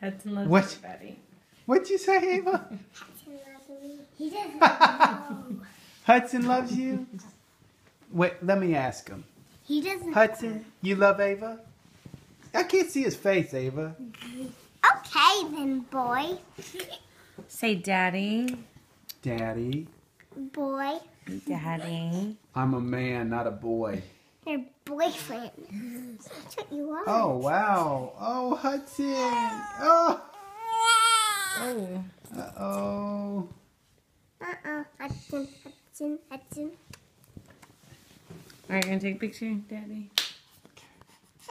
Hudson loves What? everybody. What'd you say, Ava? Hudson loves me. He doesn't know. Hudson loves you? Wait, let me ask him. He doesn't. Hudson, you love Ava? I can't see his face, Ava. Okay then, boy. Say daddy. Daddy. Boy. Daddy. I'm a man, not a boy. Your boyfriend. That's what you are. Oh, wow. Oh, Hudson. Oh. Oh. Uh-oh. Hudson. Are you going to take a picture, daddy?